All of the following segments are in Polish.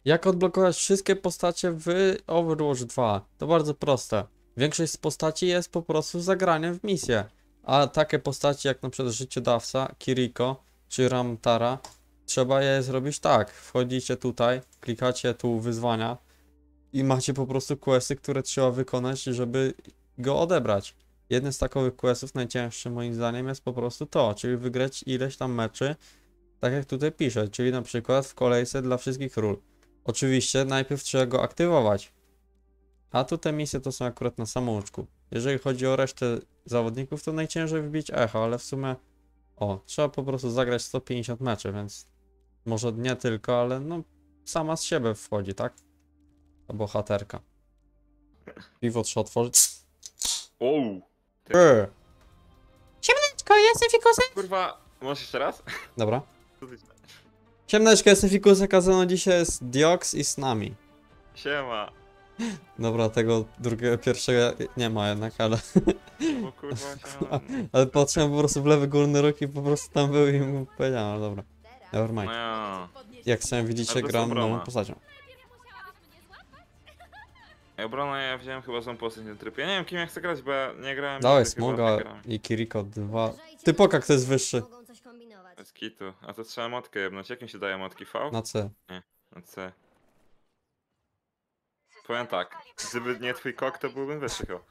Jak odblokować wszystkie postacie w Overwatch 2? To bardzo proste. Większość z postaci jest po prostu zagraniem w misję. A takie postaci jak na przykład Życiodawca, Kiriko czy Ramtara, trzeba je zrobić tak. Wchodzicie tutaj, klikacie tu wyzwania i macie po prostu questy, które trzeba wykonać, żeby go odebrać. Jeden z takowych questów, najcięższy moim zdaniem, jest po prostu to, czyli wygrać ileś tam meczy, tak jak tutaj pisze, czyli na przykład w kolejce dla wszystkich ról. Oczywiście najpierw trzeba go aktywować. A tu te misje to są akurat na samouczku. Jeżeli chodzi o resztę zawodników, to najciężej wbić echo, ale w sumie trzeba po prostu zagrać 150 meczy, więc może nie tylko, ale no sama z siebie wchodzi, tak? Ta bohaterka. Piwo trzeba otworzyć. Ouu. Siemaneczko, jestem Fikusem. Kurwa, możesz jeszcze raz? Dobra. Siemaneczko, jestem Fikusek, a ze mną dzisiaj jest Diox i z nami. Siema. Dobra, tego drugiego, pierwszego nie ma jednak, ale... Bo kurwa siema. Ale patrzyłem po prostu w lewy górny róg i po prostu tam był i mu powiedziałem, ale dobra. Nevermind. No ja. Jak sami widzicie, Ale to gram są nową broma. postacią. Ja obrona ja wziąłem chyba złą postać na tryb. Ja nie wiem kim ja chcę grać, bo ja nie grałem Dawaj nigdy chyba Smoga w te grami. i Kiriko 2. Ty poka, kto jest wyższy. Bez kitu. A to trzeba motkę jebnąć. Jakim się daje motki? V? Na C. Na C. Powiem tak. Gdyby nie twój kok, to byłbym wyższy chyba.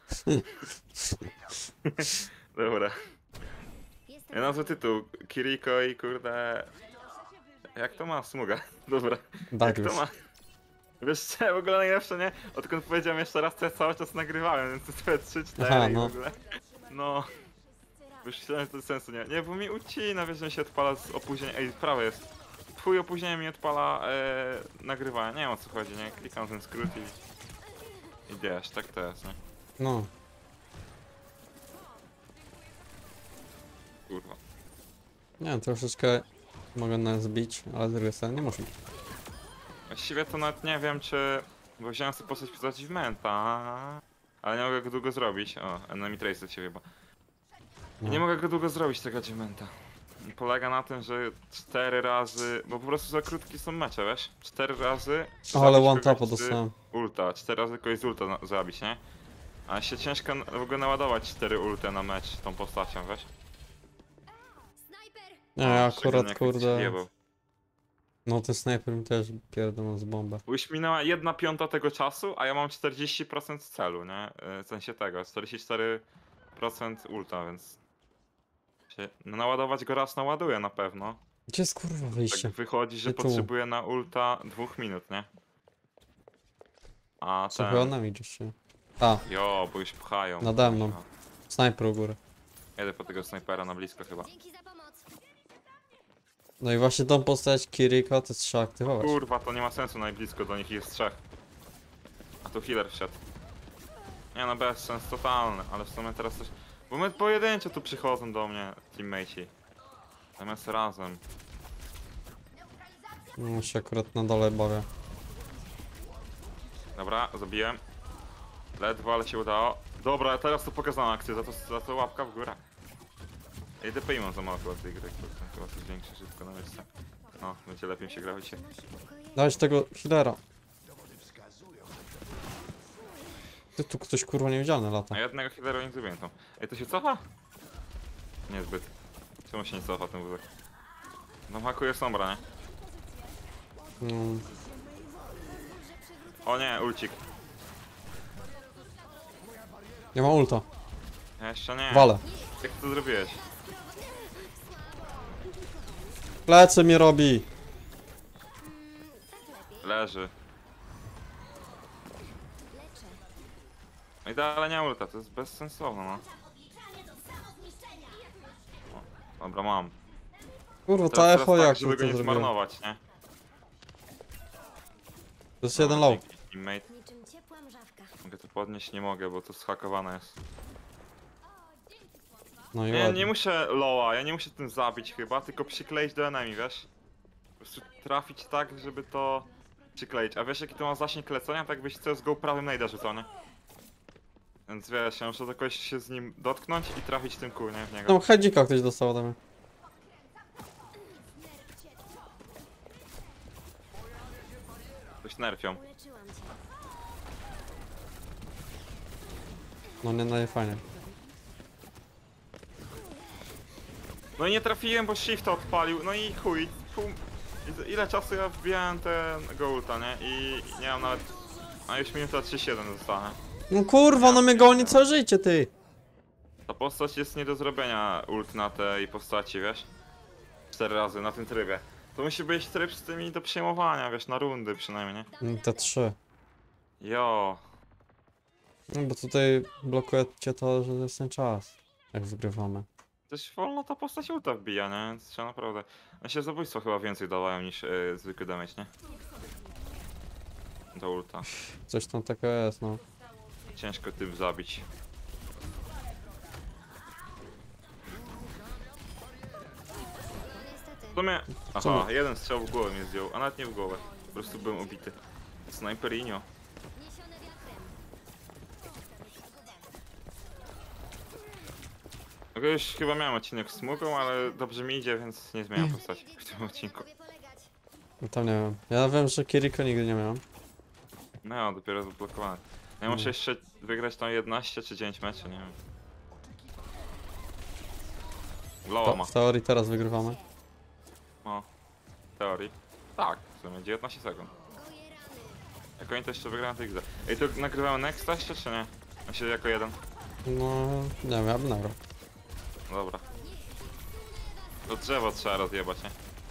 Dobra. Ja nazwę tytuł. Kiriko i kurde... Jak to ma? Smuga. Dobra. Jak Dariusz. to ma? Wiesz co, w ogóle najlepsze, nie? Odkąd powiedziałem jeszcze raz, to ja cały czas nagrywałem, więc to sobie 3-4 Aha, i w no. ogóle. No. Już myślałem, że to sensu nie. Nie, bo mi ucina, wiesz, że mi się odpala z opóźnieniem. Ej, prawo jest. Twój opóźnienie mi odpala nagrywanie. Nie wiem o co chodzi, nie? Klikam ten skrót i wiesz, tak to jest, nie? No. Kurwa. Nie wiem, troszeczkę mogę nas zbić, ale z drugiej strony nie muszę. Właściwie to nawet nie wiem, czy... Bo wziąłem sobie postać w achievementa, ale nie mogę go długo zrobić. O, enemy trace się chyba. No. Nie mogę go długo zrobić tego achievementa. Polega na tym, że 4 razy, bo po prostu za krótkie są mecze, wiesz? 4 razy O, ale zabić one tapa kogoś z dostałem. ulta, 4 razy kogoś z ulta zabić, nie? A się ciężko w ogóle naładować 4 ulty na mecz tą postacią, wiesz? Nie, ja Szczególnie akurat jak ktoś kurde... wjebał. No ten snajper mi też pierdolą z bombę. Bo już minęła 1/5 tego czasu, a ja mam 40% celu, nie? W sensie tego, 44% ulta, więc... No naładować go raz naładuję na pewno. Gdzie jest kurwa wyjście? Tak wychodzi, że Ty tu. potrzebuję na ulta 2 minut, nie? A Co chyba ten... nam idziesz się? A, Jo, bo już pchają. nade mną. Snajper u góry. Jedę po tego snajpera na blisko chyba. No i właśnie tą postać Kiriko to trzeba aktywować. Kurwa, to nie ma sensu, najblisko do nich jest 3. A tu healer wszedł. Nie no, bez sens totalny, ale w sumie teraz coś... Bo my pojedynczo tu przychodzą do mnie teammateci. Zamiast razem. No się akurat na dole bawię. Dobra, zabiłem. Ledwo, ale się udało. Dobra, teraz to pokazałem akcję, za to łapka w górę. Ej, DPI mam za mało chyba tej gry, chyba coś większe szybko na miejsce. No, będzie lepiej mi się grało dzisiaj. Dałeś tego healera. Ty tu ktoś kurwa niewidzialny lata. A jednego healera nie zrobiłem tam. Ej, to się cofa? Niezbyt. Czemu się nie cofa ten wózek? No hakuje sombra, nie? No, O nie, ulcik. nie ma ulta. Ja jeszcze nie. Wale. Jak to zrobiłeś? Plecy mnie robi. Leży. No i dalej nie ulta, to jest bezsensowne, no. O, dobra, mam. Kurwa, ta Teraz echo tak, jak żeby to go nie zrobiłem? zmarnować, nie? To jest jeden low. Dzięki, teammate. Mogę to podnieść? Nie mogę, bo to zhakowane jest. No i Nie, ładnie. nie muszę loa, ja nie muszę tym zabić chyba, tylko przykleić do enemy, wiesz? Po prostu trafić tak, żeby to przykleić. A wiesz jaki to ma zasięg lecenia? Tak byś CSGO prawym najda rzucał, nie? Więc wiesz, ja muszę jakoś się z nim dotknąć i trafić tym kół, nie? W niego. Tam headzika ktoś dostał ode mnie. To jakoś nerfią. Uleczyłam cię. No nie, no nie fajnie. No i nie trafiłem, bo shifta odpalił, no i chuj. Ile czasu ja wbijałem ten ulta, nie? I nie mam nawet... A już minuta 37 zostanę. No kurwa, no mnie goni całe życie, ty! Ta postać jest nie do zrobienia ult na tej postaci, wiesz? 4 razy na tym trybie. To musi być tryb z tymi do przejmowania, wiesz, na rundy przynajmniej, nie? Te 3. Jo. No bo tutaj blokujecie to, że jest ten czas, jak wygrywamy. Też wolno ta postać ulta wbija, nie? Więc trzeba naprawdę... No się zabójstwa chyba więcej dawają niż zwykły damage, nie? Do ulta. Coś tam takiego jest, no. Ciężko tym zabić. Niestety. W sumie... Co? Aha, jeden strzał w głowę mnie zdjął, a nawet nie w głowę. Po prostu byłem ubity. Snajperinio. Niesione wiatrem. No już chyba miałem odcinek z smugą, ale dobrze mi idzie, więc nie zmieniam postaci w tym odcinku. Lubię polegać. No tam nie wiem. Ja wiem, że Kiriko nigdy nie miałem. No, dopiero zablokowany. Ja muszę jeszcze wygrać tam 11 czy 9 meczy, nie wiem. Loa ma. W teorii teraz wygrywamy. No. W teorii. Tak, w sumie 19 sekund. Goję rany. Jak oni to jeszcze wygrają, to XD. Ej, to nagrywamy next jeszcze, czy nie? Myślę, jako jeden. No, nie wiem, ja bym nagrał. Dobra. To drzewo trzeba rozjebać, nie?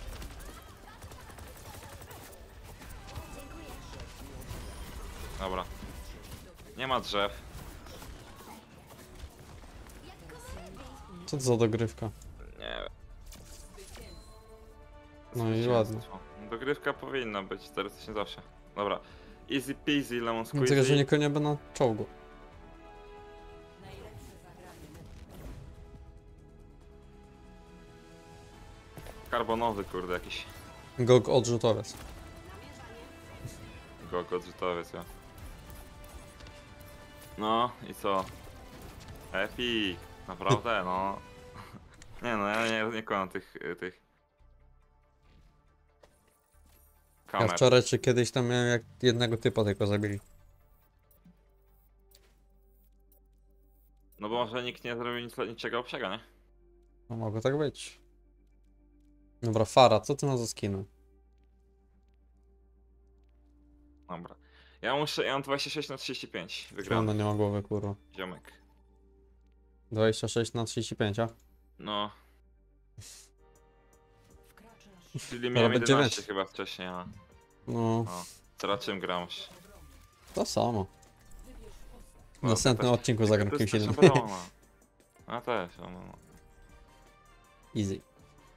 Dobra. Nie ma drzew. Co to za dogrywka? Nie wiem. No i ładnie. Dogrywka powinna być, teoretycznie zawsze. Dobra. Easy peasy, lemon Tylko, że squeezy. nikogo nie będę na czołgu. Karbonowy, kurde, jakiś Gog odrzutowiec. gog odrzutowiec, ja. No i co? Epic, naprawdę, no. Nie no, ja nie kocham tych Ja kamer. wczoraj czy kiedyś tam miałem jak jednego typa tylko zabili. No bo może nikt nie zrobił niczego obsiega, nie? No mogło tak być. Dobra, Fara, co ty masz za skiny? Dobra. Ja mam 26 na 35. Ona Wygrałem. nie ma głowy, kurwa. Ziomek. 26 na 35, a? No. Czyli Dobra, miałem będzie 11 mecz. chyba wcześniej, a No, teraz czym grałeś? to samo. W No, następnym to też- odcinku zagram to kimś jest innym. też obrona. A też, no. Easy.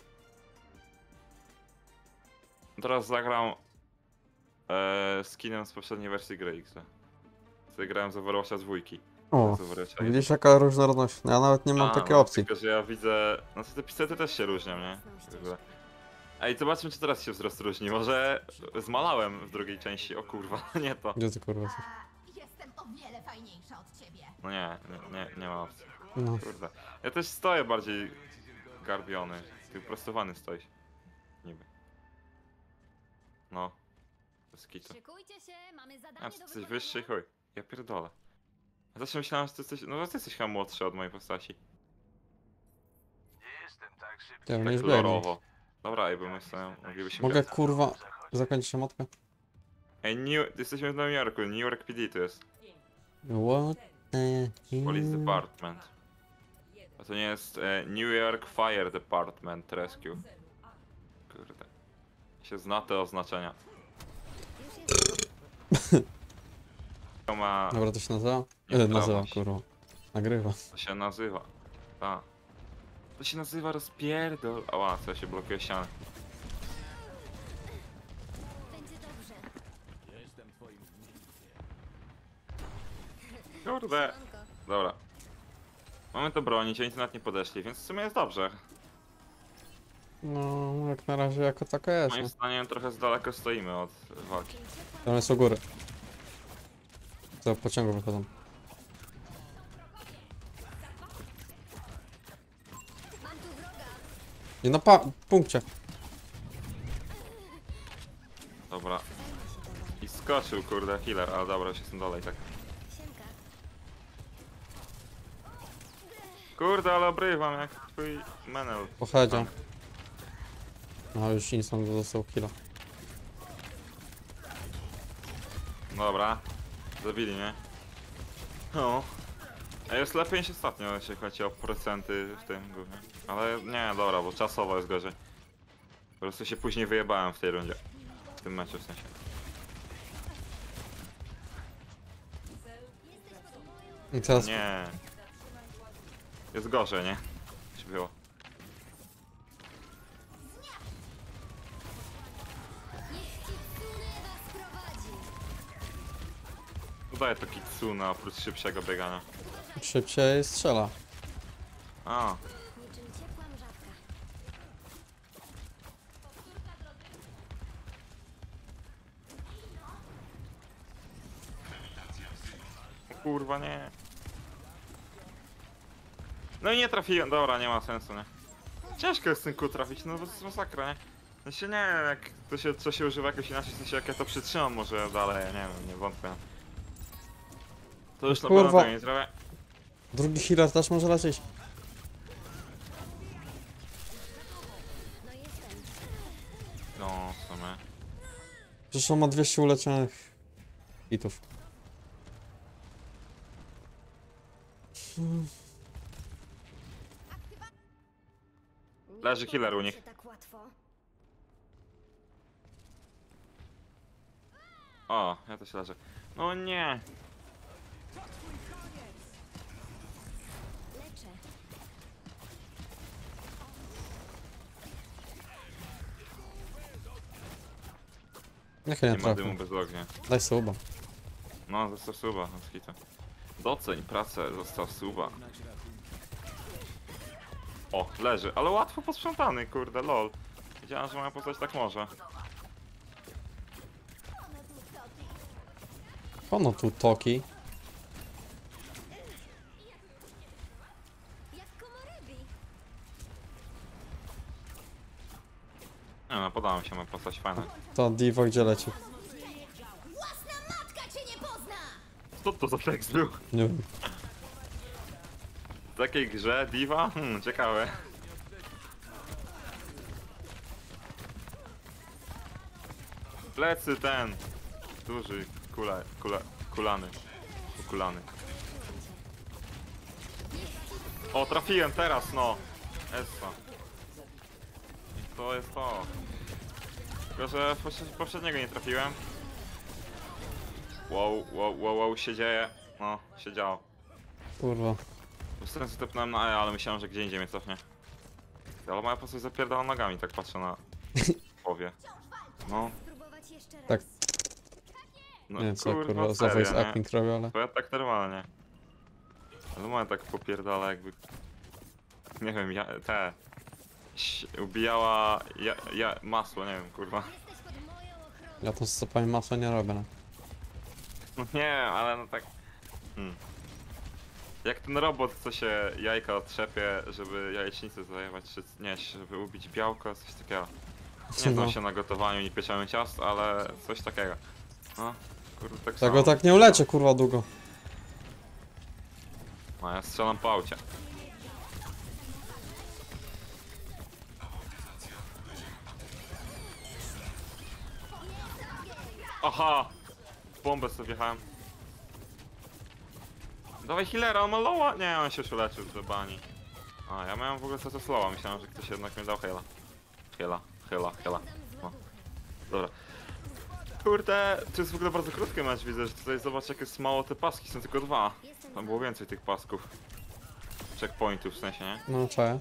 Teraz zagram skinem z poprzedniej wersji gry X. Sobie grałem z Overwatcha 2. O, Z Overwatcha widzisz jaka różnorodność? Ja nawet nie mam takiej no, opcji. Tylko, że ja widzę... No to te pistolety też się różnią, nie? Ej, zobaczmy czy teraz się wzrost różni. Może zmalałem w drugiej części. O kurwa, nie to. Gdzie ty kurwa jesteś? Jestem o wiele fajniejsza od ciebie. No nie ma opcji. No. Kurde. Ja też stoję bardziej garbiony. Ty prostowany stoisz. Niby. No. Bez kitu. Szykujcie się, mamy A, zadanie ty do jesteś wykonania. wyższy? Chuj. Ja pierdolę. Ja zawsze myślałem, że ty jesteś... No, że ty jesteś chyba młodszy od mojej postaci. Ja Tak nie zbiegnie. kolorowo. Dobra, ej, bo my sobie moglibyśmy... Mogę kurwa zakończyć emotkę? Ej, jesteśmy w Nowym Jorku. New York PD to jest. What the Police hell? Department. A to nie jest New York Fire Department Rescue. Kurde. Się zna te oznaczenia. To ma... Dobra, to się nazywa? Nie Nazywa, sprawdź. kurwa. Nagrywa. To się nazywa. Ta. To się nazywa rozpierdol. Ała, co ja się blokuje ścianę. Będzie dobrze. Kurde. Słonko. Dobra. Mamy to bronić, oni tu nawet nie podeszli, więc w sumie jest dobrze. No, jak na razie jako taka jest, Moim nie? zdaniem trochę z daleko stoimy od walki. Tam jest u góry. To pociągu wychodzą. Mam tu wroga. Nie na punkcie. Dobra. I skoczył, kurde, healer, ale dobra, już jestem dalej, tak. Siemka. Kurde, ale obrywam jak twój menel. Pochodzę. No już instant dostał killa. Dobra, zabili mnie. No. A jest lepiej niż ostatnio, jeśli chodzi o procenty w tym głównie. Ale nie, dobra, bo czasowo jest gorzej. Po prostu się później wyjebałem w tej rundzie. W tym meczu w sensie. I teraz Nie. Jest gorzej, nie? Czy było? Niech Kitsune was prowadzi. Dodaję to kitsune oprócz szybszego biegania. szybciej strzela. A, Niczym ciepła mrzawka. o kurwa nie. No i nie trafiłem, dobra, nie ma sensu, nie? Ciężko jest tym kół trafić, no to jest masakra, nie? No się nie wiem, jak to się używa jakoś inaczej, w sensie jak ja to przytrzymam może dalej, nie wiem, nie wątpię. To już na Kurwa. pewno tego nie zrobię. Drugi healer też może lecieć. No jestem. No, w sumie. Przecież on ma 200 uleczonych hitów. Leży Nie killer u poddam nich. się tak łatwo. O, ja też leżę. No nie. Leczę. Jak ja nie Nie ma dymu trafię? bez ognia. Daj suba. No, zostaw suba, no skito. Doceń pracę, zostaw suba. O, leży, ale łatwo posprzątany, kurde, lol. Wiedziałem, że moja postać tak może. Ono tu toki. Jak komorybi. Nie no, podoba mi się moja postać, fajna. To Divo gdzie leci? Własna matka cię nie pozna! Co to za tekst był? Nie wiem. W takiej grze, Diva? Ciekawe. Plecy ten. Duży, kulany. Ukulany. O, trafiłem teraz, no. Essa. I to jest to. Tylko, że poprzedniego nie trafiłem. Wow, się dzieje. No, się działo. Kurwa. Po prostu tepnąłem na E, ale myślałem, że gdzie indziej mnie cofnie. Ale moja postać zapierdala nogami, tak patrzę na powie. No, Spróbować jeszcze raz. Tak. no Nie wiem co kurwa, kurwa za serio, voice nie? acting robię, ale... To ja tak normalnie. Ale moja tak popierdala jakby... Nie wiem, ubijała masło, nie wiem, kurwa. Jesteś pod moją ochroną. Ja to z zapałem masła nie robię, no. No nie, ale no tak... Jak ten robot, co się jajka otrzepie, żeby jajecznicę zajebać, czy nie, żeby ubić białko, coś takiego. Nie znam No. się na gotowaniu i pieczeniu ciast, ale coś takiego. No, kurde, tak Ja samo. go tak nie uleczę kurwa długo. No, ja strzelam po aucie. Aha! W bombę sobie wjechałem. Dawaj healera, on ma lowa? Nie, on się już uleczył do bani. A, ja miałem w ogóle co slowa, myślałem, że ktoś jednak mi dał heala. Heala. Dam złe No. duchy. Dobra. Kurde, to jest w ogóle bardzo krótki mecz, widzę, że tutaj zobacz jak jest mało te paski, są tylko 2. Jestem Tam było więcej tych pasków. Checkpointów w sensie, nie? No czaję.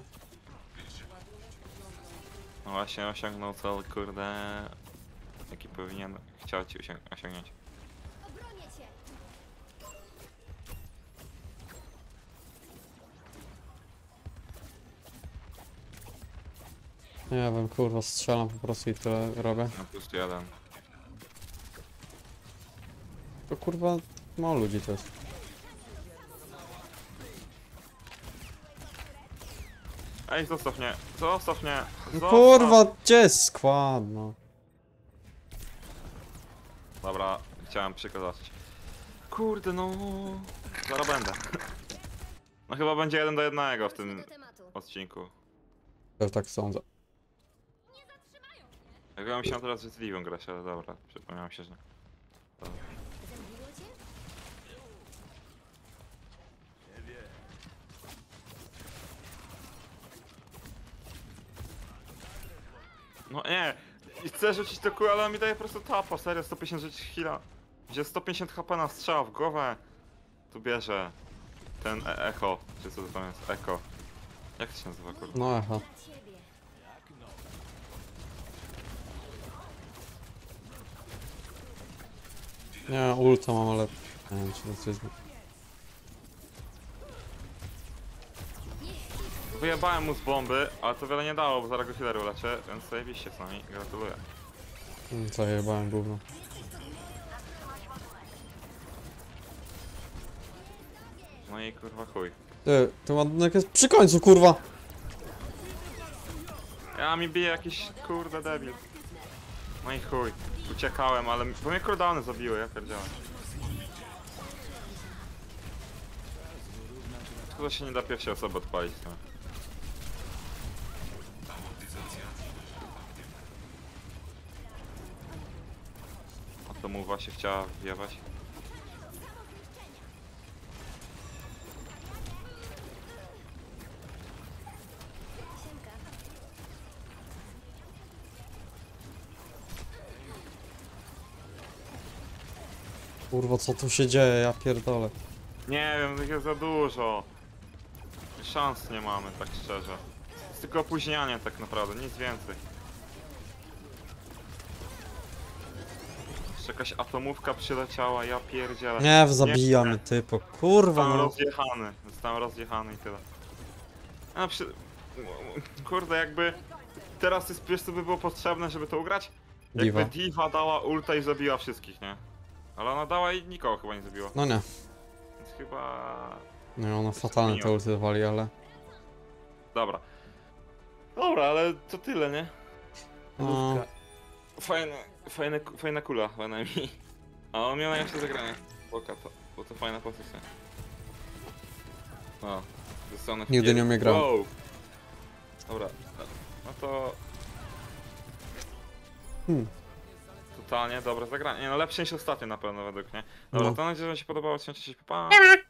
No właśnie osiągnął cel, kurde, jaki chciał ci osiągnąć. Obronię cię. Nie wiem kurwa strzelam po prostu i tyle robię. Na +1. To kurwa mało ludzi to jest. Ej, zostaw mnie! Zostaw mnie! No Zostaw! kurwa, gdzie jest skład, no. Dobra, chciałem przykazać. Kurde no... Zaraz będę. No chyba będzie 1 do 1 w Wróćmy tym do tematu. odcinku. Też tak sądzę. Ja myślałem teraz, że z Livią grać, ale dobra, przypomniałem się, że... Zemdliło cię? No nie! I chcę rzucić to kół, ale on mi daje po prostu tapa, serio, 150 żyć heala. Gdzie 150 HP na strzał w głowę. Tu bierze ten echo, czy co to tam jest, eko. Jak to się nazywa, kurde? No echo. Dla ciebie. Nie, ulta mam, ale... Nie wiem, czy to jest... Wyjebałem mu z bomby, ale to wiele nie dało, bo zaraz go healeru leczę, więc zajebiście z nami, gratuluję. Zajebałem gówno. No i kurwa chuj. Ty, ten ładunek jest przy końcu, kurwa! Ja mi bije jakiś kurde debil. No i chuj. Uciekałem, ale... Bo mnie cooldowny zabiły, ja pierdziałem. Szkoda się nie da pierwszej osoby odpalić. No. A to mu właśnie chciała wjebać. Siemka. Kurwa, co tu się dzieje? Ja pierdolę. Nie wiem, tych jest za dużo. Szans nie mamy, tak szczerze. Jest tylko opóźnianie tak naprawdę, nic więcej. Jeszcze jakaś atomówka przyleciała, ja pierdzielę. Nie, zabijamy typo. Kurwa, Zostałem no. rozjechany, zostałem rozjechany i tyle. A Kurde, jakby... Teraz jest, wiesz co by było potrzebne, żeby to ugrać? Diva. Jakby Diva dała ulta i zabiła wszystkich, nie? Ale ona dała i nikogo chyba nie zabiła. No nie. Więc chyba... Nie, ona fatalnie te ulty wali, ale... Dobra. Dobra, ale to tyle, nie? No, Fajna kula, mi. A on miał najlepsze zagranie. Boka to, bo to fajna pozycja. O, zostanę w Nigdy pier- nie umie grać. Wow. Dobra, no to... Hmm. Totalnie dobre zagranie. Nie, no lepsze niż ostatnie na pewno według mnie. Dobra, No. to mam nadzieję, że wam się podobało. Trzymajcie się, pa!